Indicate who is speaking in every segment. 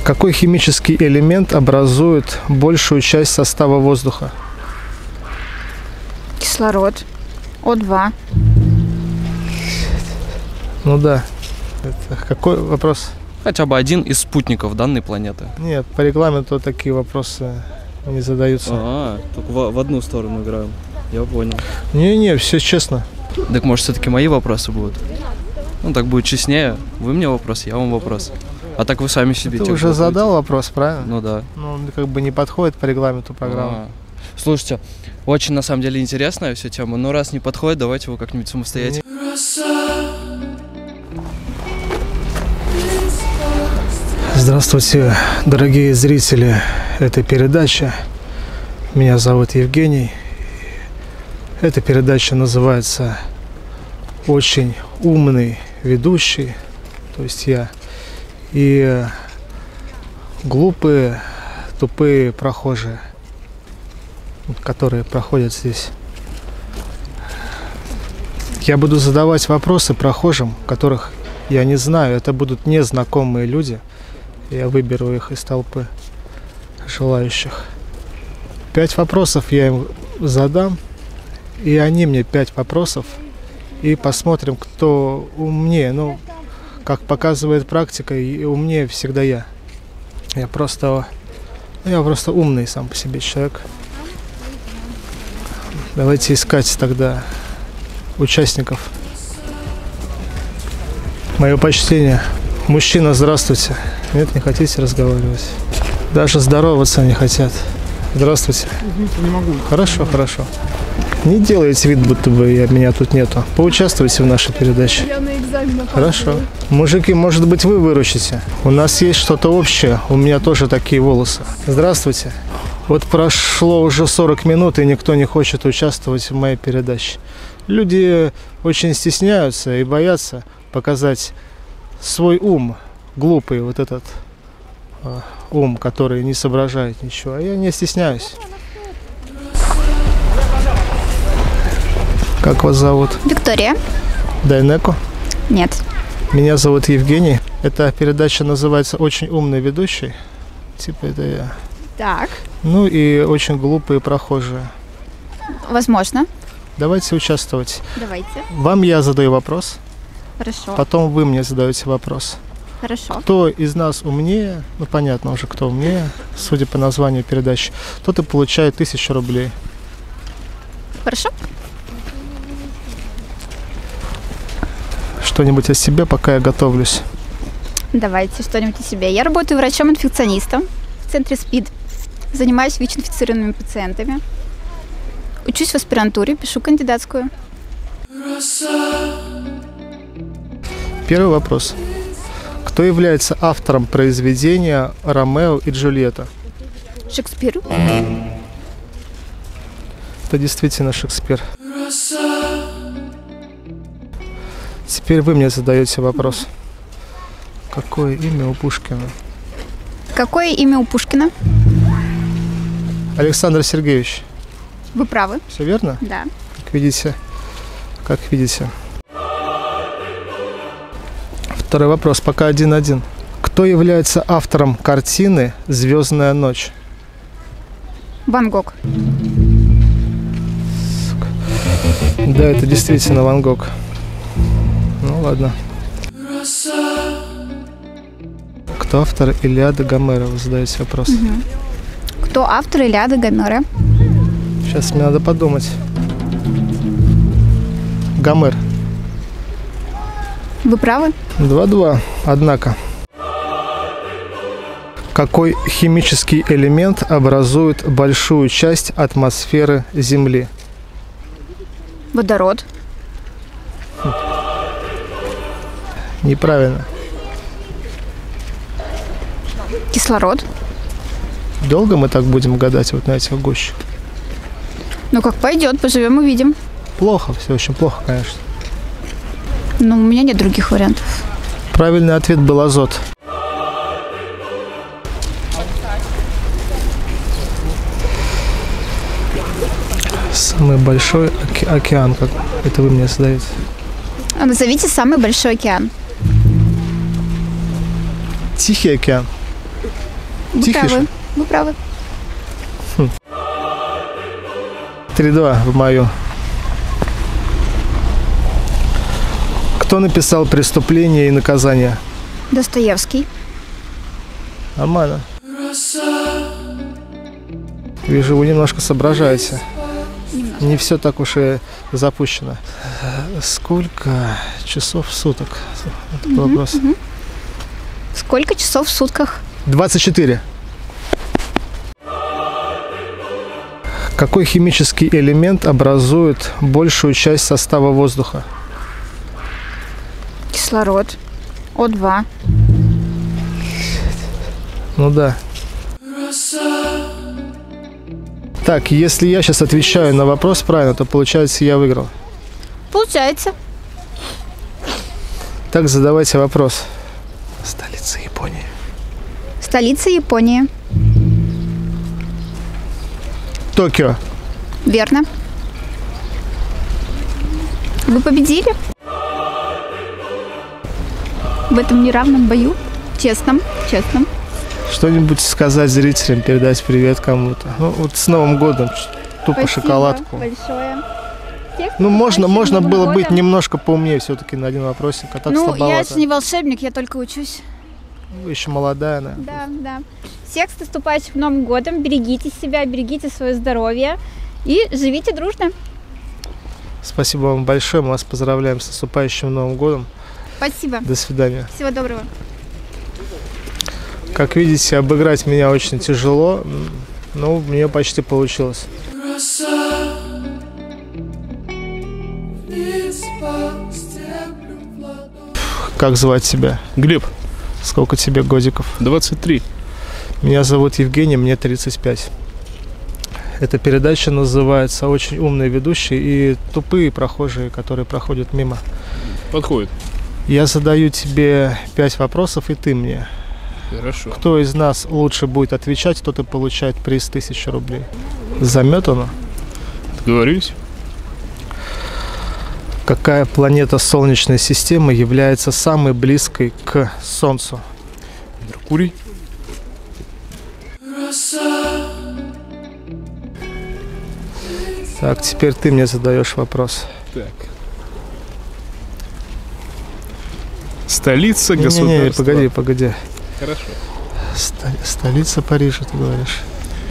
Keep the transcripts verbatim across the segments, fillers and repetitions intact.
Speaker 1: Какой химический элемент образует большую часть состава воздуха?
Speaker 2: Кислород. О два.
Speaker 1: Ну да. Это какой вопрос?
Speaker 3: Хотя бы один из спутников данной планеты.
Speaker 1: Нет, по регламенту такие вопросы не задаются.
Speaker 3: А, только в, в одну сторону играем. Я понял.
Speaker 1: Не-не, все честно.
Speaker 3: Так может все-таки мои вопросы будут? Ну так будет честнее. Вы мне вопрос, я вам вопрос. А так вы сами себе.
Speaker 1: Ты уже задал вопрос, правильно?
Speaker 3: Ну да.
Speaker 1: Ну, он как бы не подходит по регламенту программы.
Speaker 3: А. Слушайте, очень на самом деле интересная вся тема, но раз не подходит, давайте вы как-нибудь самостоятельно.
Speaker 1: Здравствуйте, дорогие зрители этой передачи. Меня зовут Евгений. Эта передача называется «Очень умный ведущий», то есть я, и глупые, тупые прохожие, которые проходят здесь. Я буду задавать вопросы прохожим, которых я не знаю. Это будут незнакомые люди. Я выберу их из толпы желающих. Пять вопросов я им задам, и они мне пять вопросов, и посмотрим, кто умнее. Ну, как показывает практика, и умнее всегда я. Я просто, я просто умный сам по себе человек. Давайте искать тогда участников. Мое почтение. Мужчина, здравствуйте. Нет, не хотите разговаривать? Даже здороваться не хотят. Здравствуйте.
Speaker 4: Извините, не могу.
Speaker 1: Хорошо, хорошо. Не делайте вид, будто бы я, меня тут нету. Поучаствуйте в нашей передаче.
Speaker 4: Я на экзамен опаздываю.
Speaker 1: Хорошо. Мужики, может быть, вы выручите? У нас есть что-то общее. У меня тоже такие волосы. Здравствуйте. Вот прошло уже сорок минут, и никто не хочет участвовать в моей передаче. Люди очень стесняются и боятся показать свой ум, глупый вот этот э, ум, который не соображает ничего. А я не стесняюсь. Как вас зовут?
Speaker 2: Виктория.
Speaker 1: Дайнеко?
Speaker 2: Нет.
Speaker 1: Меня зовут Евгений. Эта передача называется «Очень умный ведущий». Типа это я.
Speaker 2: Так.
Speaker 1: Ну и очень глупые прохожие.
Speaker 2: Возможно.
Speaker 1: Давайте участвовать.
Speaker 2: Давайте.
Speaker 1: Вам я задаю вопрос.
Speaker 2: Хорошо.
Speaker 1: Потом вы мне задаете вопрос.
Speaker 2: Хорошо.
Speaker 1: Кто из нас умнее, ну понятно уже, кто умнее, судя по названию передачи, тот и получает тысячу рублей.
Speaker 2: Хорошо.
Speaker 1: Что-нибудь о себе, пока я готовлюсь.
Speaker 2: Давайте что-нибудь о себе. Я работаю врачом-инфекционистом в центре СПИД. Занимаюсь ВИЧ-инфицированными пациентами. Учусь в аспирантуре, пишу кандидатскую.
Speaker 1: Первый вопрос. Кто является автором произведения «Ромео и Джульетта»?
Speaker 2: Шекспир.
Speaker 1: Это действительно Шекспир. Теперь вы мне задаете вопрос. Какое имя у Пушкина?
Speaker 2: Какое имя у Пушкина?
Speaker 1: Александр Сергеевич.
Speaker 2: Вы правы.
Speaker 1: Все верно?
Speaker 2: Да.
Speaker 1: Как видите. Как видите. Второй вопрос. Пока один-один. Кто является автором картины «Звездная ночь»?
Speaker 2: Ван Гог.
Speaker 1: Сука. Да, это действительно Ван Гог. Ну ладно. Кто автор Илиады Гомера? Вы задаете вопрос.
Speaker 2: Угу. Кто автор Илиады Гомера?
Speaker 1: Сейчас мне надо подумать. Гомер.
Speaker 2: Вы правы?
Speaker 1: два-два. Однако. Какой химический элемент образует большую часть атмосферы Земли?
Speaker 2: Водород.
Speaker 1: Хм. Неправильно.
Speaker 2: Кислород.
Speaker 1: Долго мы так будем гадать вот на этих гущах?
Speaker 2: Ну как пойдет, поживем увидим.
Speaker 1: Плохо, все очень плохо, конечно.
Speaker 2: Но у меня нет других вариантов.
Speaker 1: Правильный ответ был азот. Самый большой оке- океан, как это вы мне задаете?
Speaker 2: А назовите самый большой океан.
Speaker 1: Тихий океан.
Speaker 2: Вы
Speaker 1: Тихий
Speaker 2: правы.
Speaker 1: же.
Speaker 2: Вы правы.
Speaker 1: три-два в мою. Кто написал «Преступление и наказание»?
Speaker 2: Достоевский.
Speaker 1: Нормально. Вижу, вы немножко соображаете.
Speaker 2: Немножко.
Speaker 1: Не все так уж и запущено. Сколько часов в суток? Такой
Speaker 2: Мгм,
Speaker 1: вопрос.
Speaker 2: мгм. Сколько часов в сутках?
Speaker 1: двадцать четыре. Какой химический элемент образует большую часть состава воздуха?
Speaker 2: Кислород. О два.
Speaker 1: Ну да. Так, если я сейчас отвечаю на вопрос правильно, то получается я выиграл.
Speaker 2: Получается.
Speaker 1: Так, задавайте вопрос. Столица Японии.
Speaker 2: Столица Японии.
Speaker 1: Токио.
Speaker 2: Верно. Вы победили? В этом неравном бою. Честном, честном.
Speaker 1: Что-нибудь сказать зрителям, передать привет кому-то. Ну, вот с Новым годом. Тупо
Speaker 2: Спасибо
Speaker 1: шоколадку.
Speaker 2: большое. Всех
Speaker 1: Ну, можно,
Speaker 2: с
Speaker 1: можно
Speaker 2: Новым
Speaker 1: было быть
Speaker 2: годом.
Speaker 1: немножко поумнее все-таки на один вопросик, а так
Speaker 2: Ну, я
Speaker 1: слабовато.
Speaker 2: же не волшебник, я только учусь.
Speaker 1: Вы еще молодая, наверное.
Speaker 2: Да, да. Всех с наступающим Новым годом. Берегите себя, берегите свое здоровье и живите дружно.
Speaker 1: Спасибо вам большое, мы вас поздравляем с наступающим Новым годом.
Speaker 2: Спасибо.
Speaker 1: До свидания.
Speaker 2: Всего доброго.
Speaker 1: Как видите, обыграть меня очень тяжело, но мне почти получилось. Как звать тебя?
Speaker 4: Глеб,
Speaker 1: Сколько тебе годиков?
Speaker 4: двадцать три.
Speaker 1: Меня зовут Евгений, мне тридцать пять. Эта передача называется «Очень умные ведущие и тупые прохожие, которые проходят мимо».
Speaker 4: Подходит.
Speaker 1: Я задаю тебе пять вопросов, и ты мне.
Speaker 4: Хорошо.
Speaker 1: Кто из нас лучше будет отвечать, тот и получает приз тысяча рублей. Заметано?
Speaker 4: Договорились?
Speaker 1: Какая планета Солнечной системы является самой близкой к Солнцу?
Speaker 4: Меркурий.
Speaker 1: Так, теперь ты мне задаешь вопрос.
Speaker 4: Так. Столица
Speaker 1: Не-не-не,
Speaker 4: государства.
Speaker 1: погоди, погоди.
Speaker 4: Хорошо.
Speaker 1: Sto- Столица Парижа, ты говоришь?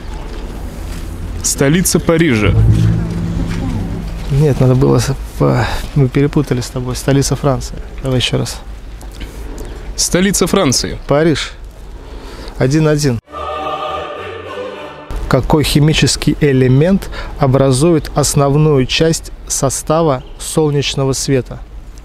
Speaker 4: Столица Парижа.
Speaker 1: Нет, надо было... с- по- Мы перепутали с тобой. Столица Франции. Давай еще раз.
Speaker 4: Столица Франции.
Speaker 1: Париж. Один-один. Какой химический элемент образует основную часть состава солнечного света?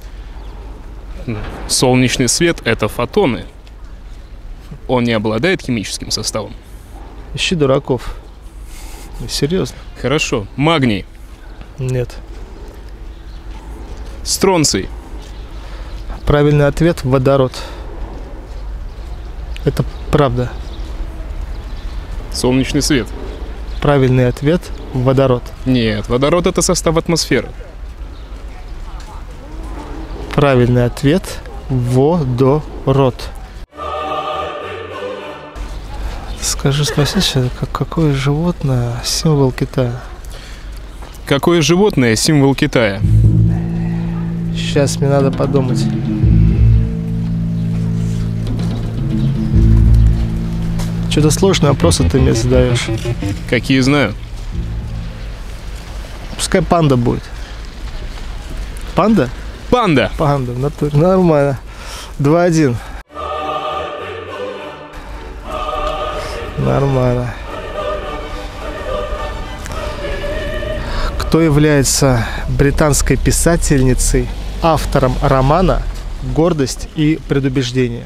Speaker 4: Солнечный свет — это фотоны. Он не обладает химическим составом.
Speaker 1: Ищи дураков. Ну, серьезно?
Speaker 4: Хорошо. Магний.
Speaker 1: Нет.
Speaker 4: Стронций.
Speaker 1: Правильный ответ – водород. Это правда.
Speaker 4: Солнечный свет.
Speaker 1: Правильный ответ – водород.
Speaker 4: Нет, водород — это состав атмосферы.
Speaker 1: Правильный ответ – водород. Скажи, спроси, как, какое животное символ Китая?
Speaker 4: Какое животное — символ Китая?
Speaker 1: Сейчас мне надо подумать. Что-то сложные вопросы ты мне задаешь.
Speaker 4: Какие знаю.
Speaker 1: Пускай панда будет. Панда?
Speaker 4: Панда.
Speaker 1: Панда, в натуре. Нормально. Два-один. Нормально. Кто является британской писательницей, автором романа «Гордость и предубеждение»?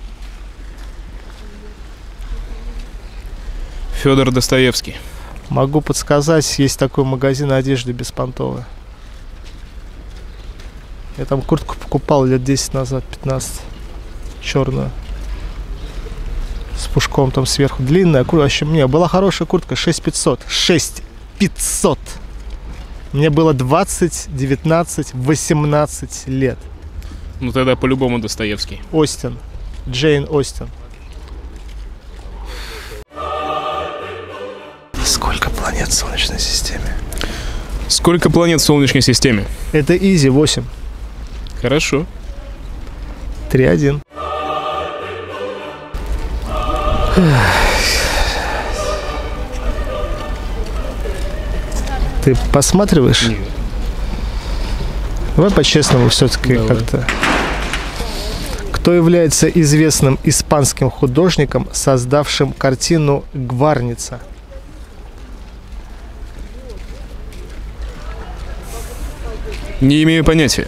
Speaker 4: Федор Достоевский.
Speaker 1: Могу подсказать, есть такой магазин одежды беспонтовый. Я там куртку покупал лет десять назад, пятнадцать. Черную. С пушком там сверху. Длинная куртка. Вообще, мне была хорошая куртка. шесть пятьсот. шесть пятьсот. Мне было двадцать, девятнадцать, восемнадцать лет.
Speaker 4: Ну тогда по-любому Достоевский.
Speaker 1: Остин. Джейн Остин. Сколько планет в Солнечной системе?
Speaker 4: Сколько планет в Солнечной системе?
Speaker 1: Это изи, восемь.
Speaker 4: Хорошо.
Speaker 1: три один. Ты посматриваешь?
Speaker 4: Нет.
Speaker 1: Давай по-честному все-таки
Speaker 4: Давай.
Speaker 1: как-то. Кто является известным испанским художником, создавшим картину «Гварница»?
Speaker 4: Не имею понятия.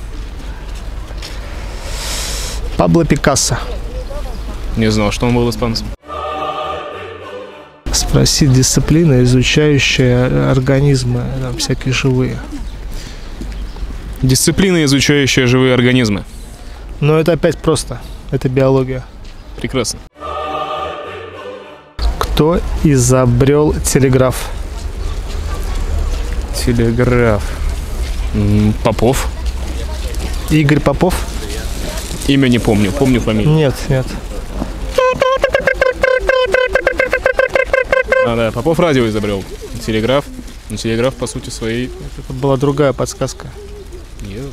Speaker 1: Пабло Пикассо.
Speaker 4: Не знал, что он был испанцем.
Speaker 1: Спроси дисциплина, изучающая организмы, там, всякие живые.
Speaker 4: Дисциплина, изучающая живые организмы.
Speaker 1: Но это опять просто. Это биология.
Speaker 4: Прекрасно.
Speaker 1: Кто изобрел телеграф?
Speaker 4: Телеграф. М, Попов.
Speaker 1: Игорь Попов?
Speaker 4: Имя не помню, помню фамилию.
Speaker 1: Нет, нет.
Speaker 4: А, да, Попов радио изобрел. Телеграф. Ну, телеграф, по сути, своей...
Speaker 1: Это была другая подсказка.
Speaker 4: Нет.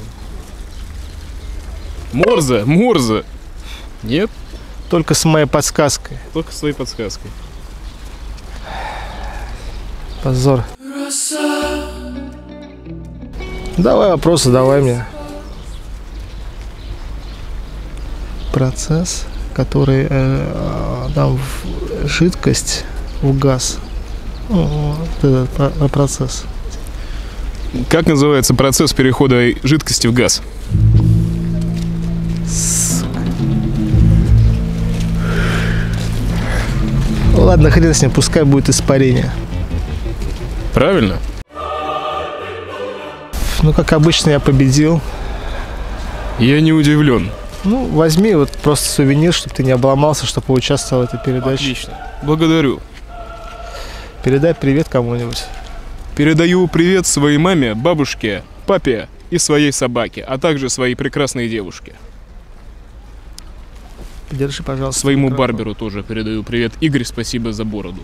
Speaker 4: Морзе, Морзе. Нет,
Speaker 1: Только с моей подсказкой.
Speaker 4: только своей подсказкой.
Speaker 1: Позор. Давай вопросы, давай мне. Процесс, который э, там в жидкость в газ. Ну, вот этот про- процесс.
Speaker 4: Как называется процесс перехода жидкости в газ?
Speaker 1: Ладно, хрен с ним, пускай будет испарение.
Speaker 4: Правильно?
Speaker 1: Ну, как обычно, я победил.
Speaker 4: Я не удивлен.
Speaker 1: Ну, возьми вот просто сувенир, чтобы ты не обломался, чтобы поучаствовал в этой передаче.
Speaker 4: Отлично. Благодарю.
Speaker 1: Передай привет кому-нибудь.
Speaker 4: Передаю привет своей маме, бабушке, папе и своей собаке, а также своей прекрасной девушке.
Speaker 1: Держи, пожалуйста.
Speaker 4: Своему
Speaker 1: микрофон.
Speaker 4: барберу тоже передаю привет. Игорь, спасибо за бороду.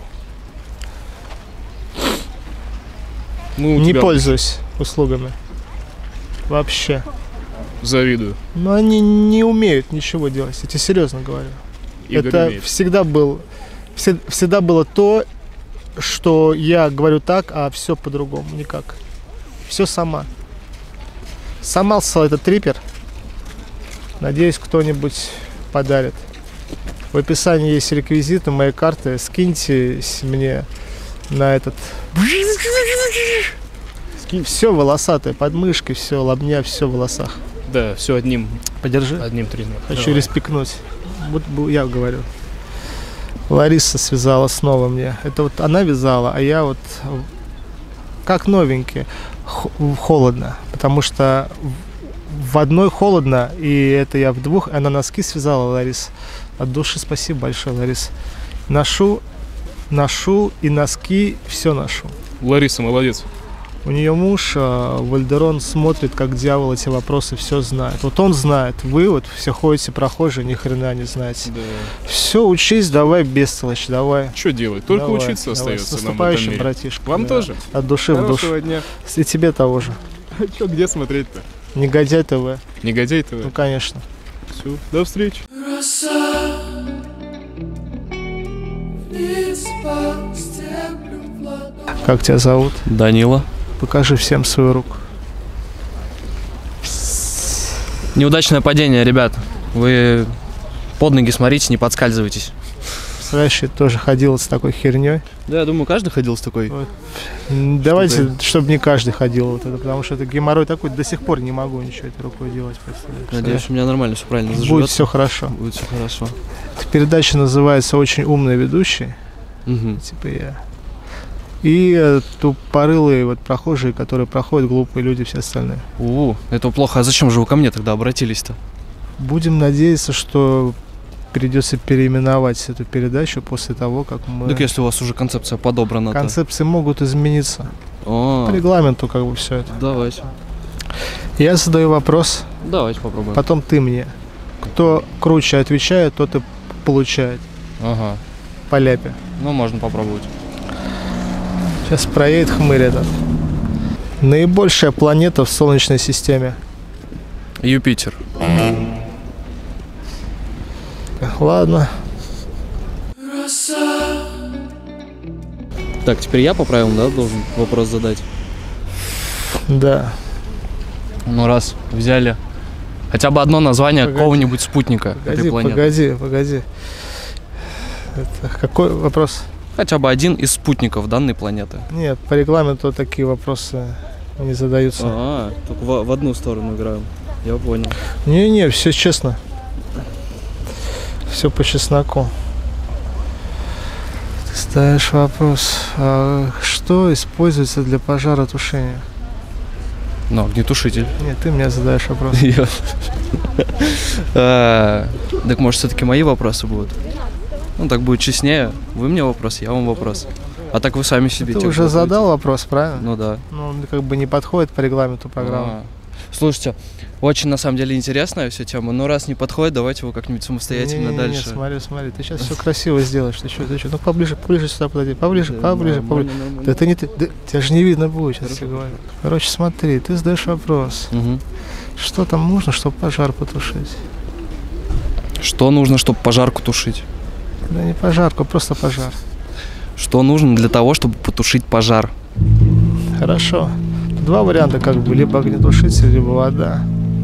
Speaker 4: Ну, у
Speaker 1: Не
Speaker 4: тебя
Speaker 1: пользуюсь услугами. Вообще.
Speaker 4: завидую.
Speaker 1: Но они не умеют ничего делать, я тебе серьезно говорю.
Speaker 4: Игорь
Speaker 1: Это
Speaker 4: умеет.
Speaker 1: всегда был, все- всегда было то, что я говорю так, а все по-другому, никак. Все сама. Сама этот трипер. Надеюсь, кто-нибудь подарит. В описании есть реквизиты моей карты. Скиньте мне на этот. Все волосатое, подмышки, все, лобня, все в волосах.
Speaker 4: Да, все одним,
Speaker 1: Подержи.
Speaker 4: одним тренером.
Speaker 1: Хочу респектнуть. Вот бу- я говорю. Лариса связала снова мне. Это вот она вязала, а я вот как новенький. Х- холодно. Потому что в- в одной холодно, и это я в двух. Она носки связала, Ларис. От души спасибо большое, Ларис. Ношу, ношу и носки, все ношу.
Speaker 4: Лариса, молодец.
Speaker 1: У нее муж, э, Вальдерон, смотрит, как дьявол эти вопросы, все знает. Вот он знает, вы вот все ходите прохожие, ни хрена не знаете.
Speaker 4: Да.
Speaker 1: Все, учись, давай, бестолочь, давай.
Speaker 4: Что делать? Только
Speaker 1: Давай,
Speaker 4: учиться
Speaker 1: давай.
Speaker 4: остается
Speaker 1: С
Speaker 4: нам в этом
Speaker 1: наступающим,
Speaker 4: мире.
Speaker 1: братишка.
Speaker 4: Вам
Speaker 1: да.
Speaker 4: тоже.
Speaker 1: От души в душу.
Speaker 4: Хорошего дня.
Speaker 1: И тебе того же.
Speaker 4: Что, где смотреть-то?
Speaker 1: Негодяй ТВ.
Speaker 4: Негодяй
Speaker 1: Ну,
Speaker 4: ТВ.
Speaker 1: конечно.
Speaker 4: Все, до встречи.
Speaker 1: Как тебя зовут?
Speaker 3: Данила.
Speaker 1: Покажи всем свою руку.
Speaker 3: Неудачное падение, ребят. Вы под ноги смотрите, не подскальзывайтесь.
Speaker 1: Представляешь, я тоже ходил с такой херней.
Speaker 3: Да, я думаю, каждый ходил с такой.
Speaker 1: М, Давайте, чтобы не каждый ходил вот это, потому что это геморрой такой, до сих пор не могу ничего этой рукой делать. представляешь?
Speaker 3: Надеюсь, у меня нормально все правильно заживет.
Speaker 1: Будет все хорошо.
Speaker 3: Будет все хорошо.
Speaker 1: Эта передача называется «Очень умный ведущий»,
Speaker 3: Мгм.
Speaker 1: типа я. И э, тупорылые вот прохожие, которые проходят, глупые люди, все остальные.
Speaker 3: У, это плохо. А зачем же вы ко мне тогда обратились-то?
Speaker 1: Будем надеяться, что придется переименовать эту передачу после того, как мы...
Speaker 3: Так если у вас уже концепция подобрана, то...
Speaker 1: Концепции могут измениться.
Speaker 3: О,
Speaker 1: По регламенту как бы все это.
Speaker 3: давайте.
Speaker 1: Я задаю вопрос,
Speaker 3: Давайте попробуем.
Speaker 1: потом ты мне. Кто круче отвечает, тот и получает
Speaker 3: Ага.
Speaker 1: по ляпе.
Speaker 3: Ну, можно попробовать.
Speaker 1: Сейчас проедет хмырь этот. Наибольшая планета в Солнечной системе.
Speaker 3: Юпитер.
Speaker 1: Ладно.
Speaker 3: Так, теперь я по правилам, да, должен вопрос задать?
Speaker 1: Да.
Speaker 3: Ну, раз взяли хотя бы одно название
Speaker 1: Погоди.
Speaker 3: какого-нибудь спутника
Speaker 1: Погоди,
Speaker 3: этой планеты.
Speaker 1: погоди, погоди. Это какой вопрос?
Speaker 3: Хотя бы один из спутников данной планеты.
Speaker 1: Нет, по регламенту такие вопросы не задаются.
Speaker 3: А, только в, в одну сторону играем. Я понял.
Speaker 1: Не-не, все честно. Все по чесноку. Ты ставишь вопрос, а что используется для пожаротушения?
Speaker 3: Ну, огнетушитель.
Speaker 1: Нет, ты мне задаешь вопрос.
Speaker 3: Я. А, Так, может, все-таки мои вопросы будут? Ну, так будет честнее. Вы мне вопрос, я вам вопрос. А так вы сами себе
Speaker 1: Ты
Speaker 3: текст
Speaker 1: уже
Speaker 3: готовите.
Speaker 1: задал вопрос, правильно?
Speaker 3: Ну да.
Speaker 1: Ну, он как бы не подходит по регламенту программы.
Speaker 3: А. Слушайте, очень на самом деле интересная вся тема, но раз не подходит, давайте его как-нибудь самостоятельно
Speaker 1: Не-не-не,
Speaker 3: дальше.
Speaker 1: смотри, смотри, ты сейчас все красиво сделаешь. Ты что, ты что? Ну, поближе, поближе сюда подойди. Поближе, поближе, поближе. Да ты не ты. Да, тебя же не видно будет, сейчас тебе говорю. Короче, смотри, ты задаешь вопрос.
Speaker 3: Мгм.
Speaker 1: Что там нужно, чтобы пожар потушить?
Speaker 3: Что нужно, чтобы пожарку тушить?
Speaker 1: Да не пожарку, просто пожар.
Speaker 3: Что нужно для того, чтобы потушить пожар?
Speaker 1: Хорошо. Два варианта, как бы, либо огнетушитель, либо вода.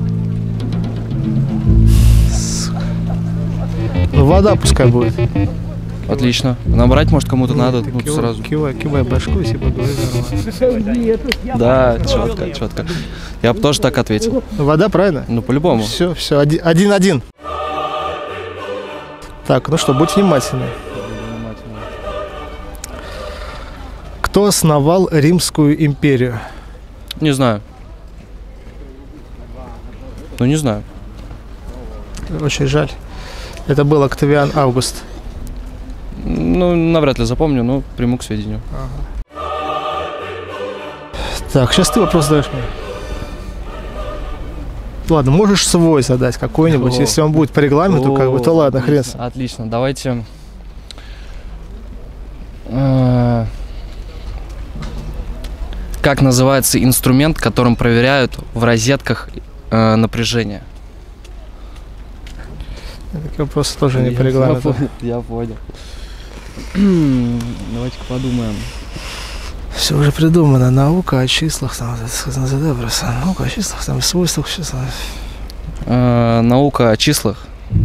Speaker 1: Сука. Ну, вода пускай будет.
Speaker 3: Отлично. Набрать, может, кому-то надо,
Speaker 1: Ты
Speaker 3: ну,
Speaker 1: кивай,
Speaker 3: сразу.
Speaker 1: Кивай, кивай башку и типа говори нормально.
Speaker 3: Да, четко, четко. Я бы тоже так ответил.
Speaker 1: Ну, вода, правильно?
Speaker 3: Ну, по-любому.
Speaker 1: Все, все, один-один. Так, ну что, будь внимательны. Кто основал Римскую империю?
Speaker 3: Не знаю. Ну, не знаю.
Speaker 1: Очень жаль. Это был Октавиан Август.
Speaker 3: Ну, навряд ли запомню, но приму к сведению.
Speaker 1: Так, сейчас ты вопрос задаешь мне. Ладно, можешь свой задать какой-нибудь.
Speaker 3: О.
Speaker 1: Если он будет по регламенту, как бы, то ладно, хрен с ним.
Speaker 3: Отлично, давайте. Э, Как называется инструмент, которым проверяют в розетках э, напряжение?
Speaker 1: Такие вопросы тоже не по регламенту.
Speaker 3: Я понял. Давайте-ка подумаем.
Speaker 1: Все уже придумано. Наука о числах, там, вот это сказано, задай просто. Наука о числах, там, свойствах числа.
Speaker 3: Э, Наука о числах.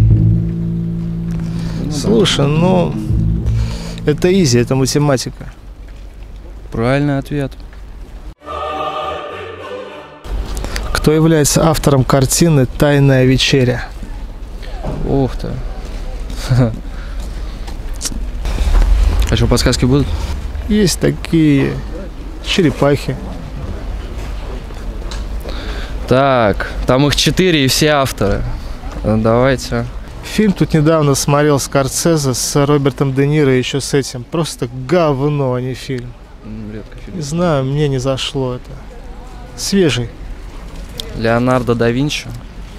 Speaker 1: Слушай, ну, это изи, это математика.
Speaker 3: Правильный ответ.
Speaker 1: Кто является автором картины «Тайная вечеря»?
Speaker 3: Ух ты. А что, подсказки будут?
Speaker 1: Есть такие черепахи.
Speaker 3: Так, там их четыре и все авторы. Э, Давайте.
Speaker 1: Фильм тут недавно смотрел Скорсезе с Робертом Де Ниро и еще с этим. Просто говно, а не фильм.
Speaker 3: М, Редко фильм.
Speaker 1: Не знаю, мне не зашло это. Свежий.
Speaker 3: Леонардо да Винчи.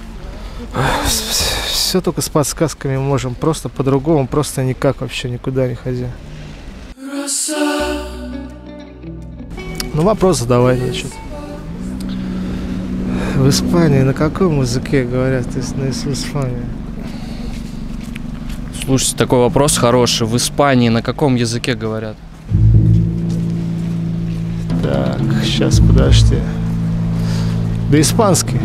Speaker 1: Все только с подсказками можем. Просто по-другому, просто никак вообще никуда не ходи. Ну, вопрос задавай, значит. В Испании на каком языке говорят, если в Испании?
Speaker 3: Слушайте, такой вопрос хороший. В Испании на каком языке говорят?
Speaker 1: Так, сейчас, подожди. Да испанский.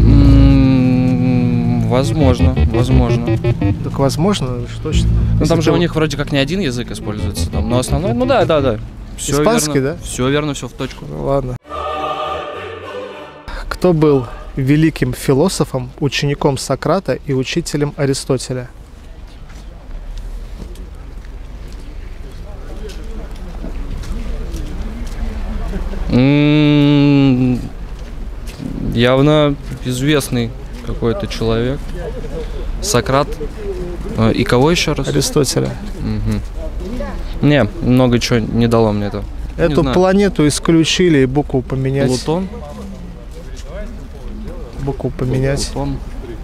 Speaker 3: М, Возможно, возможно.
Speaker 1: Так возможно, уж точно.
Speaker 3: Ну
Speaker 1: Если
Speaker 3: там же
Speaker 1: ты
Speaker 3: у них вроде как не один язык используется, там, но основной, ну да, да, да. Всё
Speaker 1: Испанский,
Speaker 3: верно.
Speaker 1: да?
Speaker 3: Все верно, все в точку.
Speaker 1: Ну, ладно. Кто был великим философом, учеником Сократа и учителем Аристотеля?
Speaker 3: М, Явно известный какой-то человек. Сократ. Э, И кого еще раз?
Speaker 1: Аристотеля.
Speaker 3: Мгм. Не, много чего не дало мне это.
Speaker 1: Эту
Speaker 3: знаю.
Speaker 1: планету исключили и букву поменять.
Speaker 3: Плутон?
Speaker 1: Букву поменять.
Speaker 3: Плутон.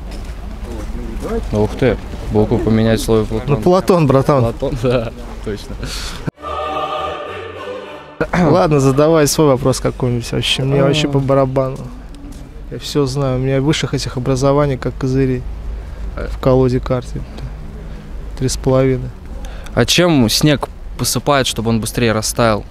Speaker 3: Ух ты, букву поменять слово
Speaker 1: Ну,
Speaker 3: Плутон.
Speaker 1: Платон, братан.
Speaker 3: Платон, да, точно.
Speaker 1: Ладно, задавай свой вопрос какой-нибудь вообще. Мне вообще по барабану. Я все знаю. У меня высших этих образований, как козырей в колоде карт. Три с половиной.
Speaker 3: А чем снег посыпают, чтобы он быстрее растаял?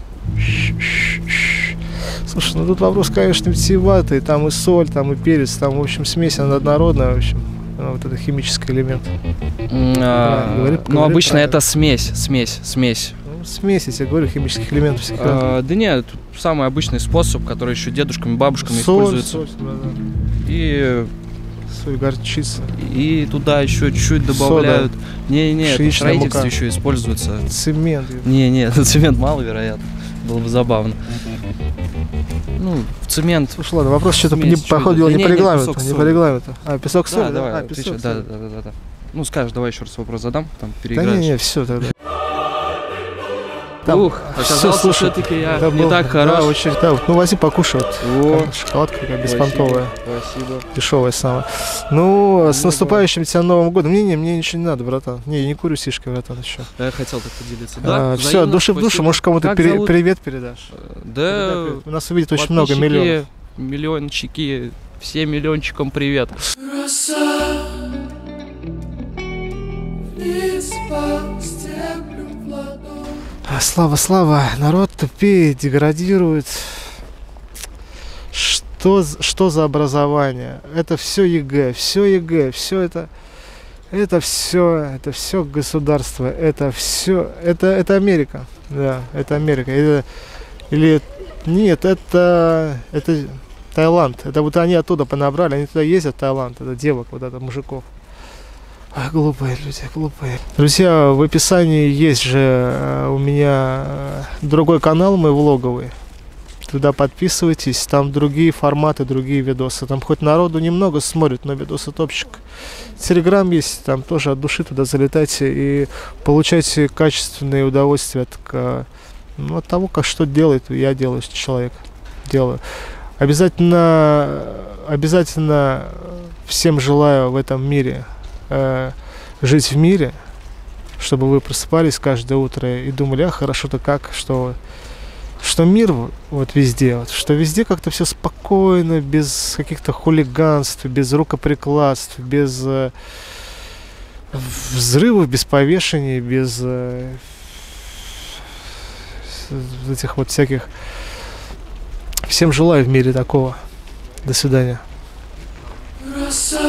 Speaker 1: Слушай, ну тут вопрос, конечно, витиеватый. Там и соль, там и перец, там, в общем, смесь, она однородная, в общем. Вот это химический элемент.
Speaker 3: А,
Speaker 1: говори,
Speaker 3: ну,
Speaker 1: говори
Speaker 3: обычно
Speaker 1: правильно.
Speaker 3: это смесь, смесь, смесь.
Speaker 1: Ну, смесь, я тебе говорю, химических элементов всегда.
Speaker 3: А, да нет, тут самый обычный способ, который еще дедушками, бабушками
Speaker 1: соль,
Speaker 3: используется.
Speaker 1: соль, да, да.
Speaker 3: И,
Speaker 1: Соль, горчица,
Speaker 3: и туда еще чуть-чуть добавляют. Не-не, это в
Speaker 1: пшеничная
Speaker 3: строительстве
Speaker 1: мука.
Speaker 3: еще используется.
Speaker 1: цемент.
Speaker 3: Не-не, цемент маловероятно. Было бы забавно. Ну, в цемент.
Speaker 1: Слушай, ладно, вопрос что-то
Speaker 3: Смесь,
Speaker 1: не,
Speaker 3: чё
Speaker 1: по ходу
Speaker 3: это?
Speaker 1: дела
Speaker 3: Да
Speaker 1: не
Speaker 3: не,
Speaker 1: по
Speaker 3: не,
Speaker 1: регламенту.
Speaker 3: песок
Speaker 1: Не по
Speaker 3: соли.
Speaker 1: регламенту. А, песок
Speaker 3: Да,
Speaker 1: соли, да?
Speaker 3: давай,
Speaker 1: А, песок
Speaker 3: отвечай. Да,
Speaker 1: соли.
Speaker 3: да, да, да, да. Ну, скажешь, давай еще раз вопрос задам, там
Speaker 1: Да
Speaker 3: переиграешь.
Speaker 1: не, не, все тогда. Там
Speaker 3: Ух,
Speaker 1: всё,
Speaker 3: оказался
Speaker 1: слушай,
Speaker 3: все-таки я
Speaker 1: это
Speaker 3: не
Speaker 1: был-
Speaker 3: так хорош.
Speaker 1: Да, очень, да, вот, ну возьми покушай, вот.
Speaker 3: О,
Speaker 1: Шоколадка такая беспонтовая,
Speaker 3: Спасибо.
Speaker 1: дешевая самая. Ну, с наступающим тебя Новым годом. Не, не, мне ничего не надо, братан. Не, я не курю сишки, братан, еще.
Speaker 3: Да, я хотел так поделиться. Да,
Speaker 1: все,
Speaker 3: взаимно,
Speaker 1: души в душу,
Speaker 3: спасибо.
Speaker 1: может кому-то
Speaker 3: Как
Speaker 1: пере-
Speaker 3: зовут?
Speaker 1: привет передашь.
Speaker 3: Да,
Speaker 1: У нас увидит очень много
Speaker 3: подписчики,
Speaker 1: миллионов.
Speaker 3: миллиончики, все миллиончикам привет.
Speaker 1: А, Слава, слава, народ тупеет, деградирует. Что, з- что за образование? Это все ЕГЭ, все ЕГЭ, все это, это все, это все государство, это все, это, это Америка, да, это Америка. Это, или нет, это, это Таиланд. Это вот они оттуда понабрали, они туда ездят, в Таиланд, это девок, вот это мужиков. Ой, глупые люди, глупые. Друзья, в описании есть же э, у меня э, другой канал мой влоговый. Туда подписывайтесь, там другие форматы, другие видосы. Там хоть народу немного смотрит, но видосы топчик. Телеграм есть, там тоже от души туда залетайте и получайте качественное удовольствие от, к- ну, от того, как что делает, я делаю, человек делаю. Обязательно, обязательно всем желаю в этом мире э, жить в мире, чтобы вы просыпались каждое утро и думали, а хорошо-то как, что, что мир вот, вот везде, вот, что везде как-то все спокойно, без каких-то хулиганств, без рукоприкладств, без э, взрывов, без повешений, без э, этих вот всяких. Всем желаю в мире такого. До свидания.
Speaker 5: Роса